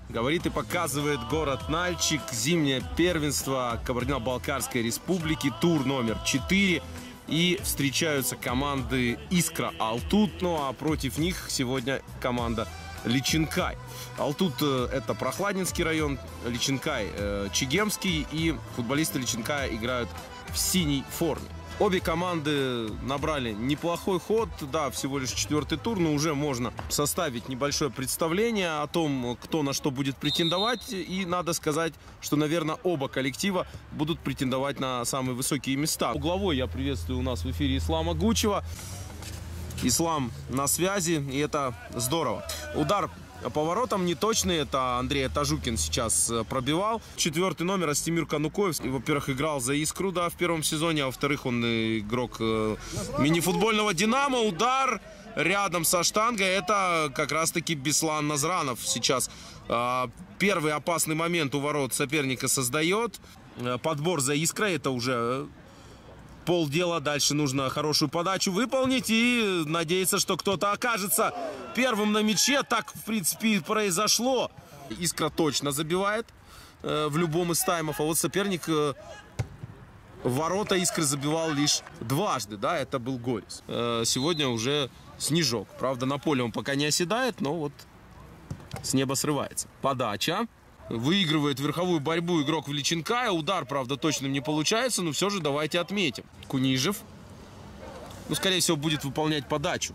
Говорит и показывает город Нальчик. Зимнее первенство Кабардино-Балкарской республики. Тур номер 4. И встречаются команды Искра Алтут. Ну а против них сегодня команда Личинкай. Алтут это Прохладнинский район, Личинкай Чегемский. И футболисты Личинкая играют в синей форме. Обе команды набрали неплохой ход, да, всего лишь 4-й тур, но уже можно составить небольшое представление о том, кто на что будет претендовать. И надо сказать, что, наверное, оба коллектива будут претендовать на самые высокие места. Угловой я приветствую у нас в эфире Ислама Гучева. Ислам на связи, и это здорово. Удар по воротам неточный, это Андрей Тажукин сейчас пробивал. 4-й номер Астемир Канукоев, во-первых, играл за Искру, да, в первом сезоне, а во-вторых, он игрок мини-футбольного Динамо. Удар рядом со штангой, это как раз-таки Беслан Назранов сейчас первый опасный момент у ворот соперника создает. Подбор за Искрой, это уже полдела. Дальше нужно хорошую подачу выполнить и надеяться, что кто-то окажется первым на мяче. Так, в принципе, и произошло. Искра точно забивает в любом из таймов. А вот соперник ворота Искры забивал лишь дважды. Да, это был Горис. Сегодня уже снежок. Правда, на поле он пока не оседает, но вот с неба срывается. Подача. Выигрывает верховую борьбу игрок в Личинкая. Удар, правда, точным не получается, но все же давайте отметим. Кунижев, ну, скорее всего, будет выполнять подачу.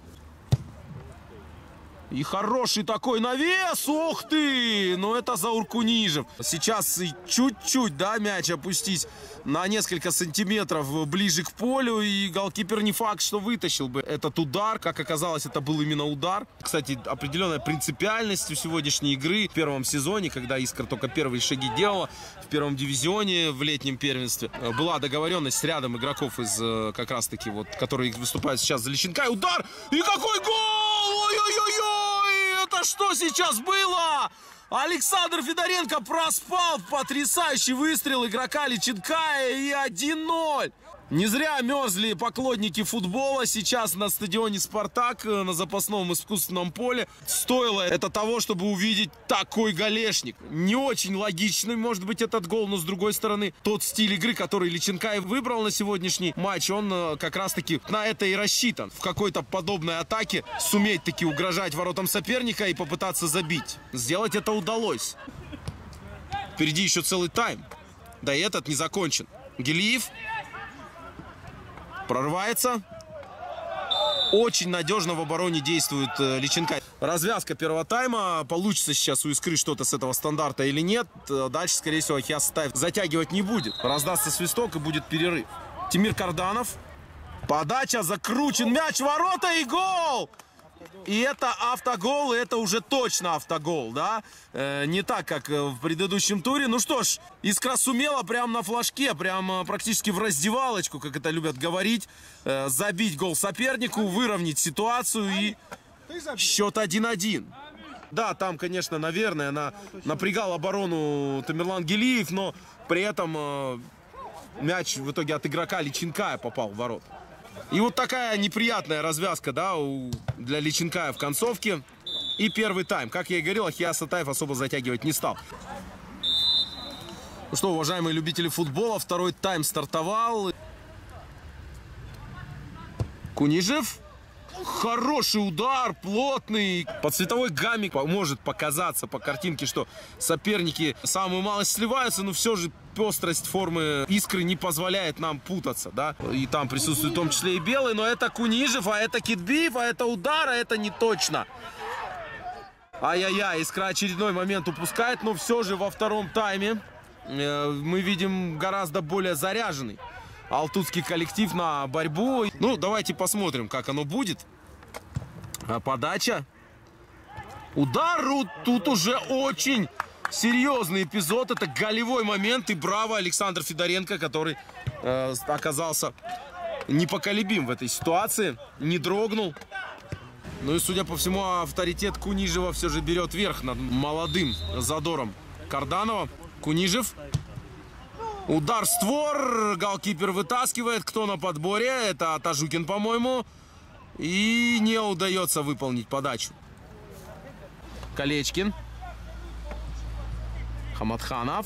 И хороший такой навес! Ох ты! Ну, это Заур Кунижев. Сейчас чуть-чуть, да, мяч опустить на несколько сантиметров ближе к полю. И голкипер не факт, что вытащил бы этот удар. Как оказалось, это был именно удар. Кстати, определенная принципиальность у сегодняшней игры. В первом сезоне, когда Искра только первые шаги делала, в первом дивизионе, в летнем первенстве, была договоренность с рядом игроков из, как раз-таки, вот, которые выступают сейчас за Личинкай. Удар! И какой гол! Ой-ой-ой-ой! Это что сейчас было? Александр Федоренко проспал потрясающий выстрел игрока Личинкая, и 1-0. Не зря мерзли поклонники футбола сейчас на стадионе «Спартак» на запасном искусственном поле. Стоило это того, чтобы увидеть такой голешник. Не очень логичный, может быть, этот гол, но с другой стороны, тот стиль игры, который Личинкай выбрал на сегодняшний матч, он как раз-таки на это и рассчитан. В какой-то подобной атаке суметь таки угрожать воротам соперника и попытаться забить. Сделать это удалось. Впереди еще целый тайм. Да и этот не закончен. Гелиев прорывается. Очень надежно в обороне действует Личинкай. Развязка первого тайма. Получится сейчас у Искры что-то с этого стандарта или нет. Дальше, скорее всего, Ахиас Сатаев затягивать не будет. Раздастся свисток и будет перерыв. Тимир Карданов. Подача, закручен мяч, ворота и гол! И это автогол, и это уже точно автогол, да? Не так, как в предыдущем туре. Ну что ж, Искра сумела прямо на флажке, прямо практически в раздевалочку, как это любят говорить, забить гол сопернику, выровнять ситуацию, и счет 1-1. Да, там, конечно, наверное, напрягал оборону Тамерлан Гелиев, но при этом мяч в итоге от игрока Личинкая попал в ворота. И вот такая неприятная развязка, да, для Личинкая в концовке. И первый тайм. Как я и говорил, Ахиас Сатаев особо затягивать не стал. Ну что, уважаемые любители футбола, второй тайм стартовал. Кунижев. Хороший удар, плотный. По цветовой гамме может показаться по картинке, что соперники самую малость сливаются, но все же пестрость формы Искры не позволяет нам путаться, да. И там присутствует в том числе и белый, но это Кунижев, а это Китбиев, а это удар, а это не точно. Ай-яй-яй, Искра очередной момент упускает, но все же во втором тайме мы видим гораздо более заряженный алтутский коллектив на борьбу. Ну, давайте посмотрим, как оно будет. Подача. Удар. Тут уже очень серьезный эпизод. Это голевой момент. И браво Александр Федоренко, который оказался непоколебим в этой ситуации. Не дрогнул. Ну и, судя по всему, авторитет Кунижева все же берет верх над молодым задором Карданова. Кунижев. Удар в створ. Голкипер вытаскивает. Кто на подборе? Это Тажукин, по-моему. И не удается выполнить подачу. Колечкин. Хаматханов.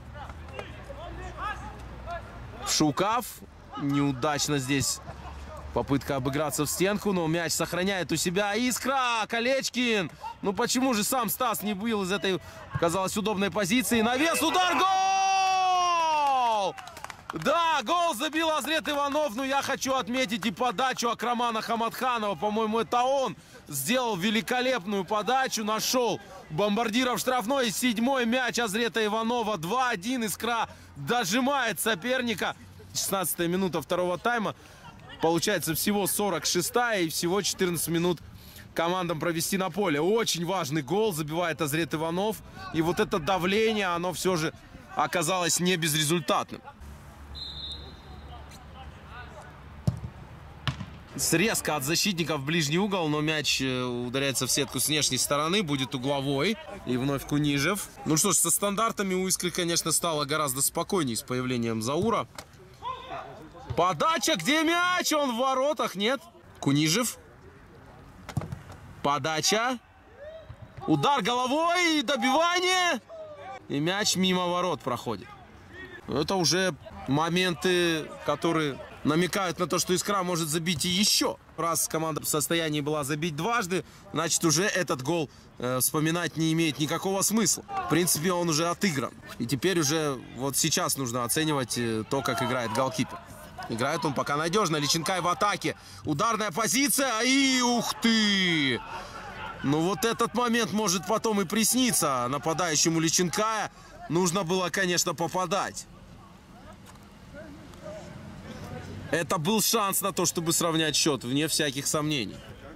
Шуков. Неудачно здесь попытка обыграться в стенку, но мяч сохраняет у себя Искра. Колечкин. Ну почему же сам Стас не был из этой, казалось, удобной позиции? Навес, удар, гол! Да, гол забил Азрет Иванов, но я хочу отметить и подачу Акрамана Хаматханова. По-моему, это он сделал великолепную подачу, нашел бомбардира в штрафной. 7-й мяч Азрета Иванова. 2-1. Искра дожимает соперника. 16-я минута второго тайма. Получается всего 46-я и всего 14 минут командам провести на поле. Очень важный гол забивает Азрет Иванов. И вот это давление, оно все же оказалось не безрезультатным. Срезка от защитника в ближний угол, но мяч ударяется в сетку с внешней стороны, будет угловой. И вновь Кунижев. Ну что ж, со стандартами у Искры, конечно, стало гораздо спокойнее с появлением Заура. Подача, где мяч? Он в воротах, нет? Кунижев. Подача. Удар головой, добивание. И мяч мимо ворот проходит. Это уже моменты, которые намекают на то, что Искра может забить и еще. Раз команда в состоянии была забить дважды, значит уже этот гол вспоминать не имеет никакого смысла. В принципе, он уже отыгран. И теперь уже вот сейчас нужно оценивать то, как играет голкипер. Играет он пока надежно. Личинкай в атаке. Ударная позиция. И ух ты! Ну вот этот момент может потом и присниться нападающему Личинкая. Нужно было, конечно, попадать. Это был шанс на то, чтобы сравнять счет, вне всяких сомнений.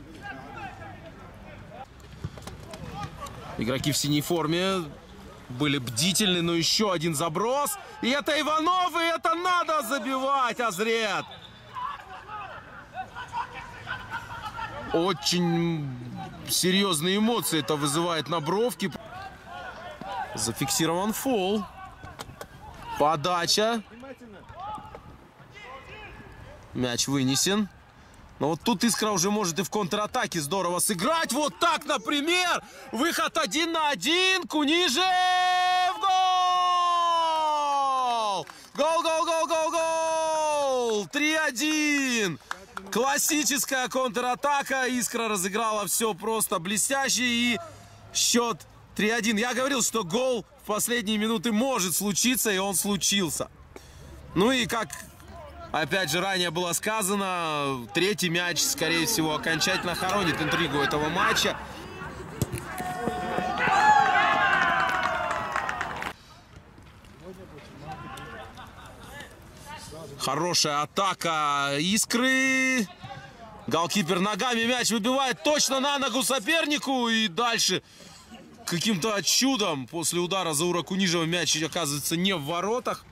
Игроки в синей форме были бдительны, но еще один заброс. И это Иванов, и это надо забивать, Азрет. Очень серьезные эмоции это вызывает на бровке. Зафиксирован фол. Подача. Мяч вынесен. Но вот тут Искра уже может и в контратаке здорово сыграть. Вот так, например. Выход 1 на 1. Кунижев. Гол! Гол, гол, гол, гол, гол! 3-1. Классическая контратака. Искра разыграла все просто блестяще. И счет 3-1. Я говорил, что гол в последние минуты может случиться. И он случился. Ну и как... Опять же, ранее было сказано, третий мяч, скорее всего, окончательно хоронит интригу этого матча. Хорошая атака Искры. Голкипер ногами мяч выбивает точно на ногу сопернику. И дальше каким-то чудом после удара Заура Кунижева мяч оказывается не в воротах.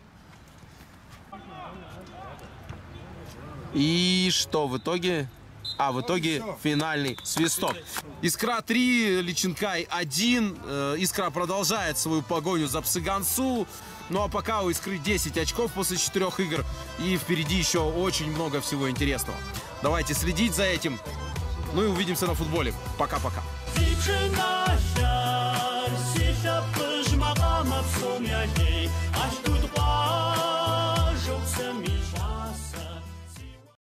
И что в итоге? В итоге финальный свисток. Искра 3, Личинкай 1. Искра продолжает свою погоню за Псыгансу. Ну а пока у Искры 10 очков после 4 игр. И впереди еще очень много всего интересного. Давайте следить за этим. Ну и увидимся на футболе. Пока-пока.